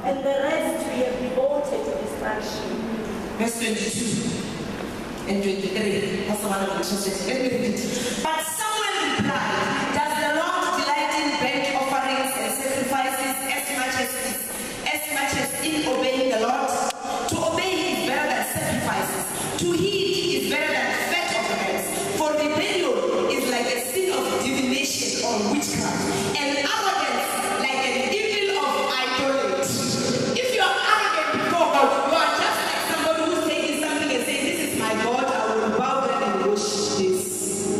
and the rest we have devoted to destruction. Verse 22 and 23. That's the one I'm interested in. Let me read it. But Samuel replied, does the Lord delight in burnt offerings and sacrifices as much as in obeying the Lord? To obey is better than sacrifices. To heed is better than fat offerings. For rebellion is like a sin of divination or witchcraft, and arrogance like an evil of idolatry. If you are arrogant before God, you are just like somebody who's taking something and saying, this is my God, I will bow down and worship this.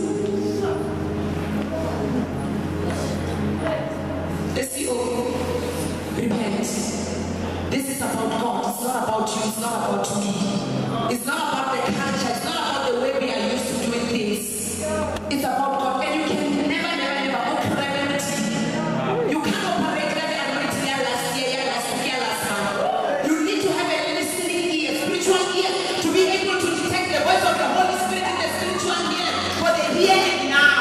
Let's see, repent. This is about God. It's not about you. It's not about me. It's not about the culture. It's not about the way we are used to doing things. It's about God. And you can never operate. You can't operate like the anointing last year, last month. You need to have a listening ear, spiritual ear, to be able to detect the voice of the Holy Spirit in the spiritual ear for the here and now.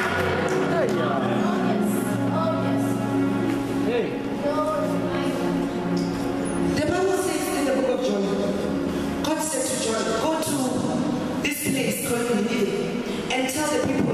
The Bible says in the book of John, God said to John, go to this place called Nineveh and tell the people,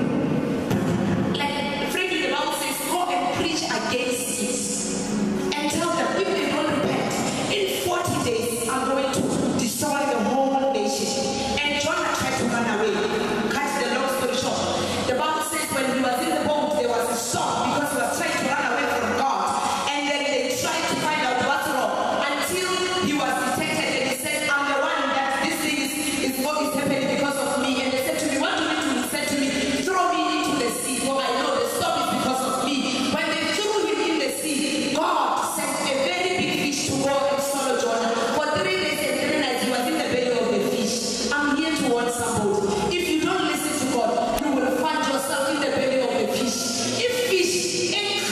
like frankly the Bible says, go and preach against it and tell them if they don't repent, in 40 days I'm going to destroy the whole nation. And John tried to run away. Cut the long story short, the Bible says when he was in the boat there was a storm because he was trying to run away from God, and then they tried to find out what's wrong until he was detected and he said, I'm the one that this thing is happening because of me. And they said to me, what do you do? He said to me, throw me into the sea, for I know the storm is because of me. When they threw him in the sea, God sent a very big fish to go and swallow Jonah. For 3 days and 3 nights he was in the belly of the fish. I'm here to warn somebody. If you don't listen to God, you will find yourself in the belly of the fish. If fish ain't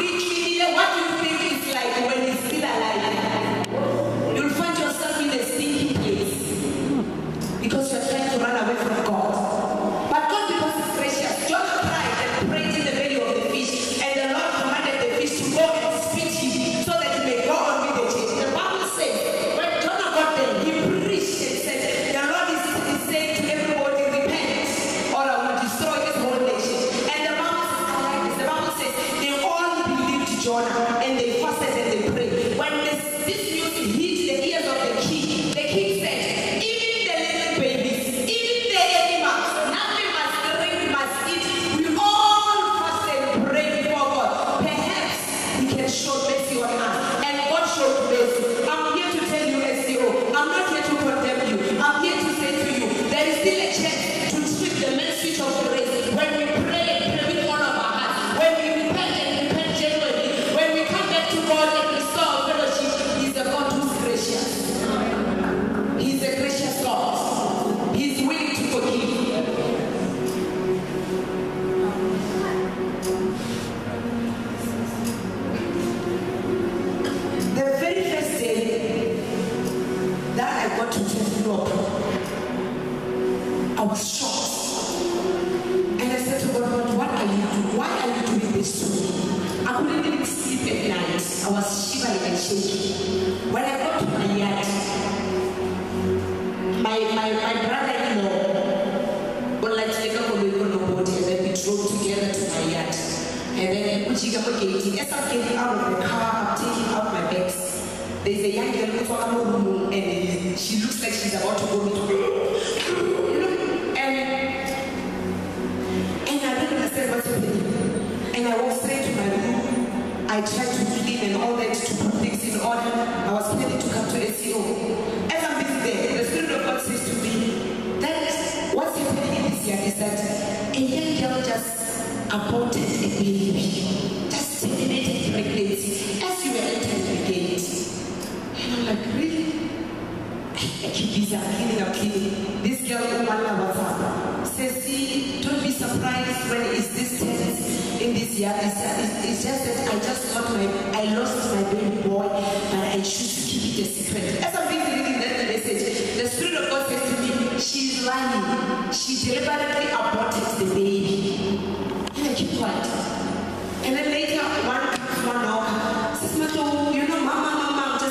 what do you think it's like when he's still alive? You'll find yourself in a stinky place because you're trying to run away from God. But God, because He's gracious, Jonah cried and prayed in the belly of the fish, and the Lord commanded the fish to go and spit him so that he may go on with the chase. The Bible says when Jonah got there, he preached and said, the Lord is saying to everybody, repent or I will destroy this whole nation. And the Bible says, I like this. The Bible says they all believed Jonah and they fasted and they prayed. When this news hit the ears of the king said, even the little babies, even the animals, nothing must drink, must eat. We all fast and pray before God. Perhaps He can show mercy on us. And God showed mercy. I'm here to tell you, SEO, I'm not here to condemn you. I'm here to say to you, there is still a chance to strip the main switch of grace. When we pray with all of our hearts, when we repent and repent genuinely, when we come back to God and restore our fellowship, He's a God who's gracious. He's a gracious God. He's willing to forgive. The very first day that I got to Europe, I was shocked. And I said to God, what are you doing? Why are you doing this to me? I couldn't even sleep at night. I was shivering and shaking. When I got to my yard, my brother-in-law would like to take up a little on the body, and then we drove together to my yard. And then as I'm getting out of the car, I'm taking out my bags. There's a young girl who's on the room, and she looks like she's about to go into and I didn't understand what's happening. And I walked straight to my room. I tried to clean and all that to put things in order. I was planning to come to SEO. As I'm busy there, the Spirit of God says to me, that what's happening in this yard is that a young girl just aborted a baby, just terminated pregnancy as you were entering the gate. And I'm like, really? I keep busy, I'm cleaning. This girl, says, see, don't be surprised when it's this tense in this yard. It's just that I lost my baby boy, but I choose to keep it a secret. As I'm reading that message, the Spirit of God says to me, she's lying. She deliberately aborted the baby. And I keep quiet. And then later, one comes, one knock, says, Matlou, you know, Mama, I'm just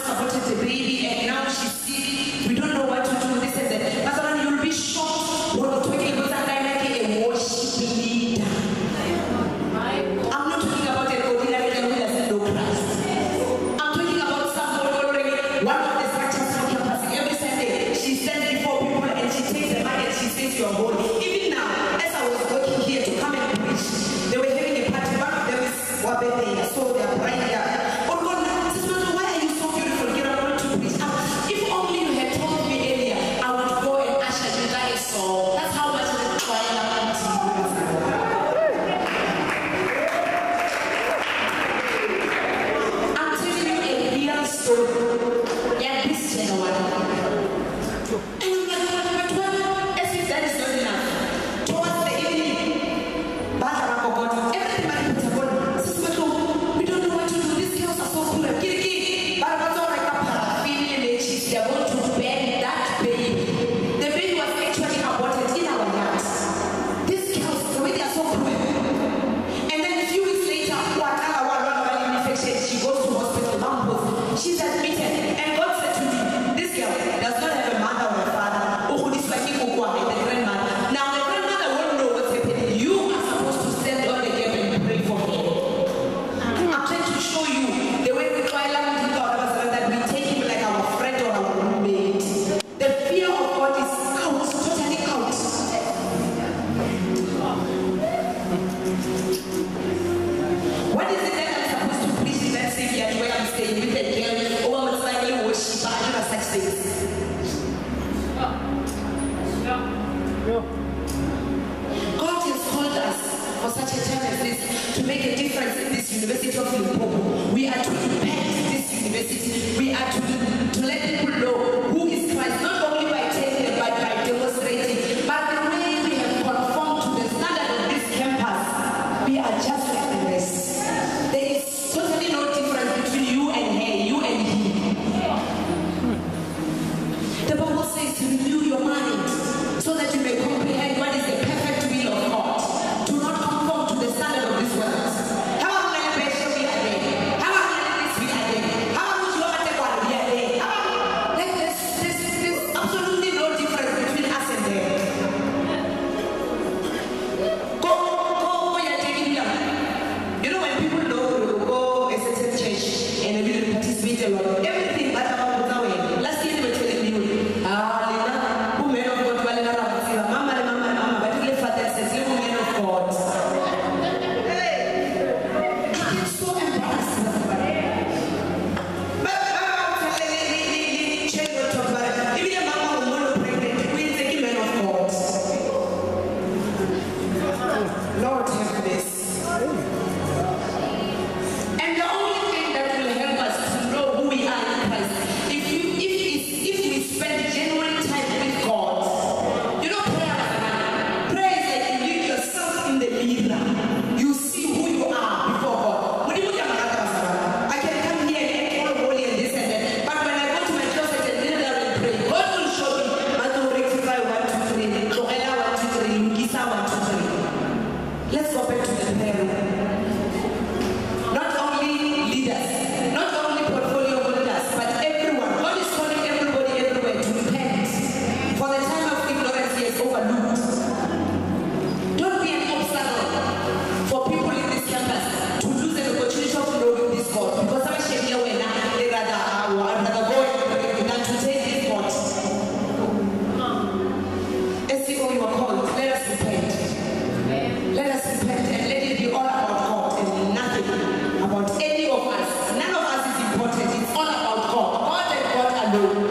No.